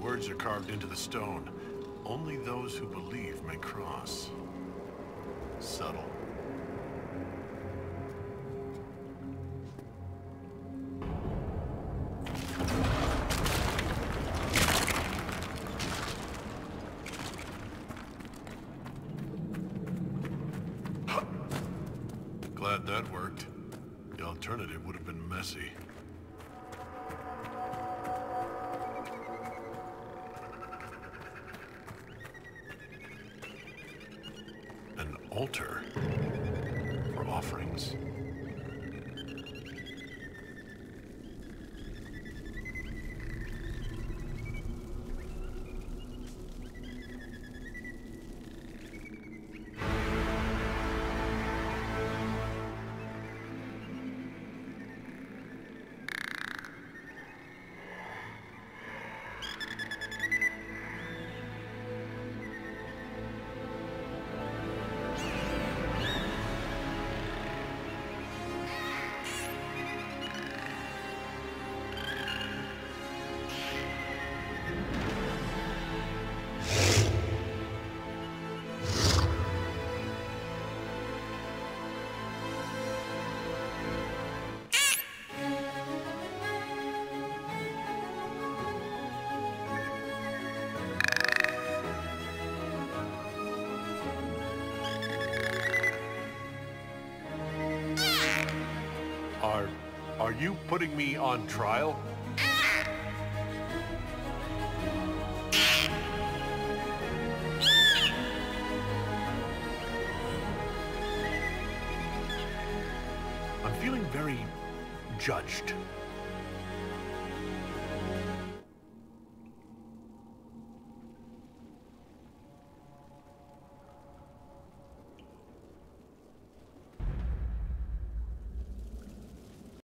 words are carved into the stone. Only those who believe may cross. Subtle. Glad that worked. The alternative would have been messy. An altar for offerings. Are you putting me on trial? I'm feeling very judged.